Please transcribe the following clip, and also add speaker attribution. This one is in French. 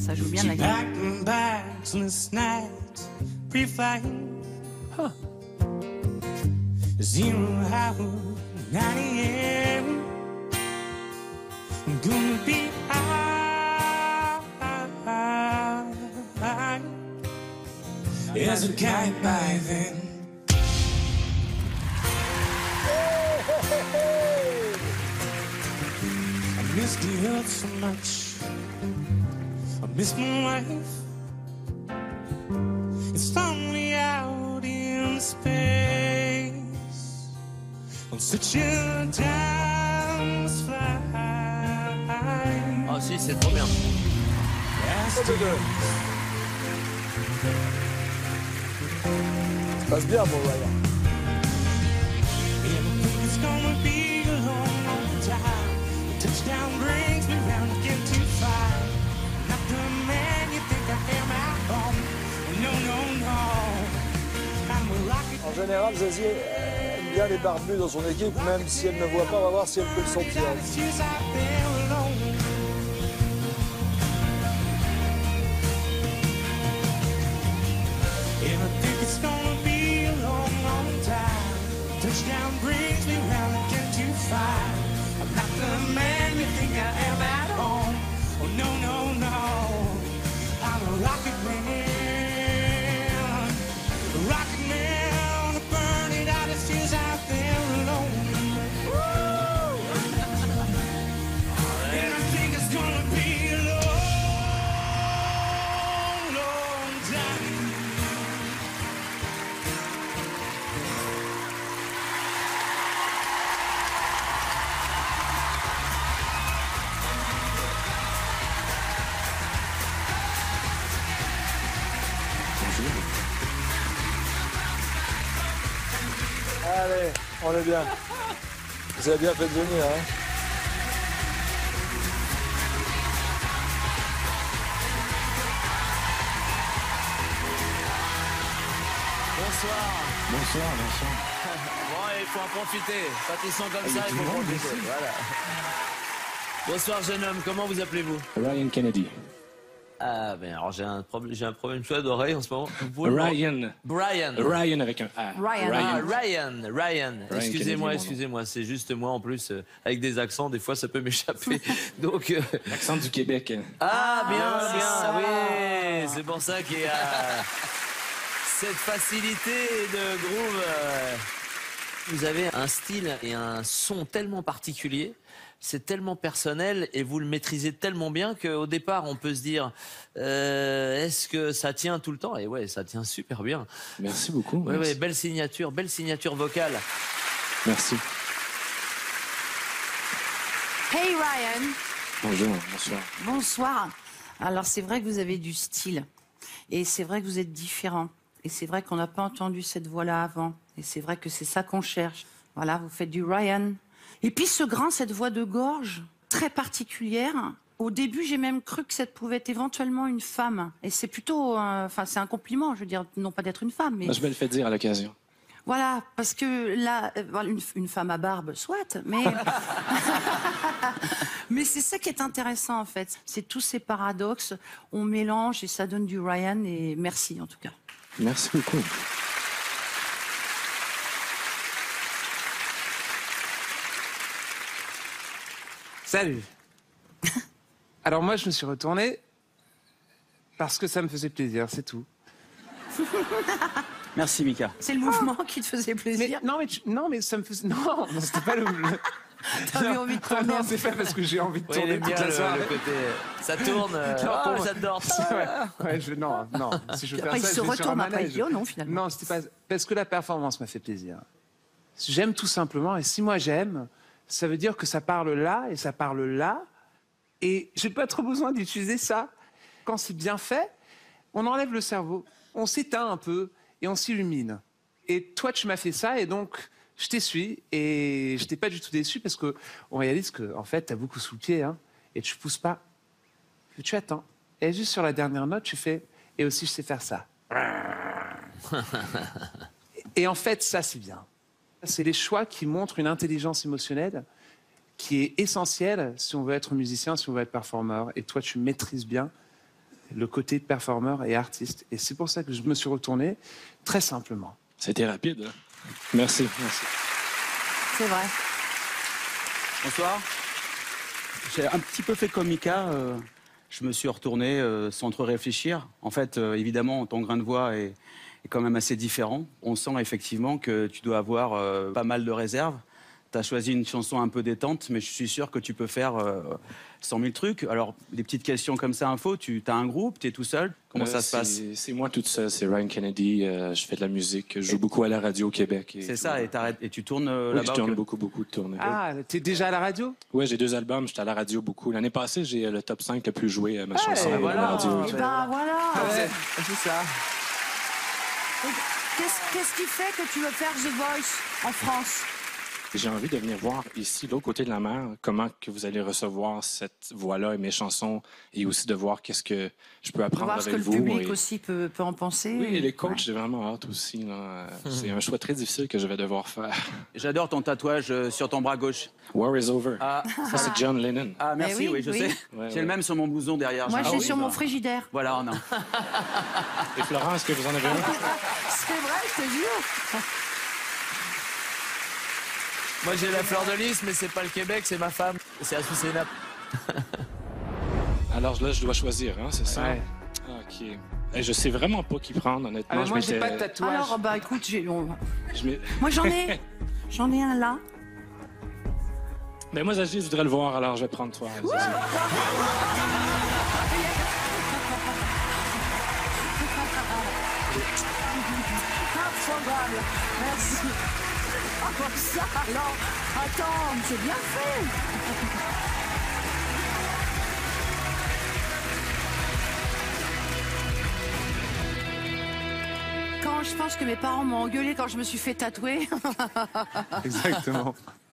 Speaker 1: ça joue bien de la guitare.
Speaker 2: Huh.
Speaker 3: 0 hour, 9 a.m. I'm gonna be high as a kite by then. I miss the earth so much. I miss my wife. It's lonely out in space on such a timeless flight.
Speaker 2: Ah si, c'est trop bien.
Speaker 3: As to go.
Speaker 4: Ça passe bien pour Ryan.
Speaker 3: It's gonna be a long, long time. The touchdown brings me round again to fight. Not the man you think I am at home. No, no, no. I'm a rocket.
Speaker 4: En général, Zazie aime bien les barbus dans son équipe, même si elle ne voit pas, on va voir si elle peut le sentir.
Speaker 3: She's out there alone. And I think it's gonna be a long, long time. Touchdown brings me round again to fight. I'm not the man you think I am at home. Oh no, no, no. I'm a rocket man. A rocket man. Burning out his tears out there alone. And I think it's gonna be a long, long time.
Speaker 4: Allez, on est bien. Vous avez bien fait de venir, hein.
Speaker 2: Bonsoir.
Speaker 5: Bonsoir, bonsoir.
Speaker 2: Bon, il faut en profiter. Quand ils sont comme ça, il faut en profiter. Voilà. Bonsoir, jeune homme. Comment vous appelez-vous?
Speaker 5: Ryan Kennedy.
Speaker 2: Ah, ben alors j'ai un problème choix d'oreille en ce moment.
Speaker 5: Ryan.
Speaker 2: Brian.
Speaker 5: Ryan avec un A.
Speaker 1: Ryan.
Speaker 2: Ah, Ryan. Excusez-moi,
Speaker 5: Kennedy,
Speaker 2: excusez-moi. C'est juste moi en plus, avec des accents, des fois ça peut m'échapper. Donc.
Speaker 5: L'accent du Québec.
Speaker 2: Ah, bien, oui. C'est pour ça qu'il y a cette facilité de groove. Vous avez un style et un son tellement particulier. C'est tellement personnel et vous le maîtrisez tellement bien qu'au départ, on peut se dire est-ce que ça tient tout le temps? Et ouais, ça tient super bien.
Speaker 5: Merci beaucoup.
Speaker 2: Ouais,
Speaker 5: Merci.
Speaker 2: ouais, belle signature vocale.
Speaker 5: Merci.
Speaker 1: Hey Ryan.
Speaker 5: Bonjour, bonsoir.
Speaker 1: Bonsoir. Alors c'est vrai que vous avez du style. Et c'est vrai que vous êtes différent. Et c'est vrai qu'on n'a pas entendu cette voix-là avant. Et c'est vrai que c'est ça qu'on cherche. Voilà, vous faites du Ryan. Et puis ce grain, cette voix de gorge, très particulière. Au début, j'ai même cru que ça pouvait être éventuellement une femme. Et c'est plutôt... Enfin, c'est un compliment, je veux dire, non pas d'être une femme, mais...
Speaker 5: Moi, je me le fais dire à l'occasion.
Speaker 1: Voilà, parce que là, une femme à barbe, soit, mais... mais c'est ça qui est intéressant, en fait. C'est tous ces paradoxes, on mélange et ça donne du Ryan, et merci, en tout cas.
Speaker 5: Merci beaucoup.
Speaker 6: Salut. Alors moi, je me suis retourné parce que ça me faisait plaisir, c'est tout.
Speaker 7: Merci, Mika.
Speaker 1: C'est le mouvement qui te faisait plaisir.
Speaker 6: Non, mais ça me faisait... Non, c'était pas le...
Speaker 1: T'avais envie de tourner.
Speaker 6: Non, c'est pas parce que j'ai envie de
Speaker 2: Oui, il
Speaker 6: tourner
Speaker 2: aime
Speaker 6: toute
Speaker 2: bien
Speaker 6: la soirée.
Speaker 2: le côté... Ça tourne,
Speaker 6: Non,
Speaker 2: j'adore.
Speaker 6: Non, si je veux
Speaker 1: Après,
Speaker 6: faire
Speaker 1: il
Speaker 6: ça,
Speaker 1: se
Speaker 6: je vais sur un
Speaker 1: retourne après, il
Speaker 6: manège.
Speaker 1: dit oh non, finalement.
Speaker 6: Non, c'était pas... Parce que la performance m'a fait plaisir. J'aime tout simplement, et si moi j'aime, ça veut dire que ça parle là, et ça parle là, et j'ai pas trop besoin d'utiliser ça. Quand c'est bien fait, on enlève le cerveau, on s'éteint un peu, et on s'illumine. Et toi, tu m'as fait ça, et donc, je t'essuie, et je t'ai pas du tout déçu, parce que on réalise que, en fait, t'as beaucoup sous le pied, hein, et tu pousses pas. Tu attends. Et juste sur la dernière note, tu fais, et aussi, je sais faire ça. Et en fait, ça, c'est bien. C'est les choix qui montrent une intelligence émotionnelle qui est essentielle si on veut être musicien, si on veut être performeur. Et toi, tu maîtrises bien le côté performeur et artiste. Et c'est pour ça que je me suis retourné, très simplement.
Speaker 5: C'était rapide. Hein? Merci.
Speaker 1: C'est vrai.
Speaker 7: Bonsoir. J'ai un petit peu fait comme Mika. Je me suis retourné sans trop réfléchir. En fait, évidemment, ton grain de voix est quand même assez différent. On sent effectivement que tu dois avoir pas mal de réserves. Tu as choisi une chanson un peu détente, mais je suis sûr que tu peux faire 100 000 trucs. Alors, des petites questions comme ça, info, tu as un groupe, tu es tout seul? Comment ça se passe?
Speaker 5: C'est moi toute seule, c'est Ryan Kennedy. Je fais de la musique, je joue beaucoup à la radio au Québec.
Speaker 7: C'est ça, et tu tournes
Speaker 5: Oui,
Speaker 7: là-bas?
Speaker 5: je tourne beaucoup de tournées.
Speaker 6: Ah, t'es déjà à la radio?
Speaker 5: Oui, j'ai 2 albums, j'étais à la radio beaucoup. L'année passée, j'ai le top 5 le plus joué, ma chanson à
Speaker 6: voilà.
Speaker 5: la radio.
Speaker 1: Et ben voilà.
Speaker 6: C'est ça.
Speaker 1: Qu'est-ce qui fait que tu veux faire The Voice en France?
Speaker 5: J'ai envie de venir voir ici, de l'autre côté de la mer, comment que vous allez recevoir cette voix-là et mes chansons, et aussi de voir qu'est-ce que je peux
Speaker 1: On va
Speaker 5: apprendre
Speaker 1: voir ce que
Speaker 5: avec
Speaker 1: le
Speaker 5: vous.
Speaker 1: public
Speaker 5: et-
Speaker 1: aussi peut en penser.
Speaker 5: Oui, et les coachs,
Speaker 1: Ouais.
Speaker 5: j'ai vraiment hâte aussi. Là. C'est un choix très difficile que je vais devoir faire.
Speaker 7: J'adore ton tatouage sur ton bras gauche.
Speaker 5: War is over.
Speaker 7: Ah,
Speaker 5: Ça, c'est John Lennon.
Speaker 7: ah merci,
Speaker 1: Eh oui,
Speaker 7: oui, je
Speaker 1: oui.
Speaker 7: sais.
Speaker 5: Ouais,
Speaker 7: J'ai
Speaker 5: ouais.
Speaker 7: le même sur mon blouson derrière.
Speaker 1: Moi,
Speaker 7: Ah
Speaker 1: j'ai
Speaker 7: oui,
Speaker 1: sur
Speaker 7: bah.
Speaker 1: mon frigidaire.
Speaker 7: Voilà, non.
Speaker 5: Et Florent, est-ce que vous en avez un?
Speaker 1: C'est vrai, je te jure.
Speaker 2: Moi, j'ai la fleur de lys, mais c'est pas le Québec, c'est ma femme. C'est à Soussé-Naples.
Speaker 5: Alors là, je dois choisir, hein, c'est ça?
Speaker 6: Ouais.
Speaker 5: OK. Et je sais vraiment pas qui prendre, honnêtement.
Speaker 6: Alors, moi,
Speaker 5: je
Speaker 6: j'ai
Speaker 5: m'étais-
Speaker 6: pas de tatouage.
Speaker 1: Alors, bah écoute,
Speaker 5: je m'ai-
Speaker 1: moi j'en ai. J'en ai un là.
Speaker 5: Ben moi, Zazie, je voudrais le voir, alors je vais prendre toi. Zazie.
Speaker 1: Improbable. Merci. Ah, comme ça, alors. Attends, c'est bien fait. Quand je pense que mes parents m'ont engueulé quand je me suis fait tatouer.
Speaker 6: Exactement.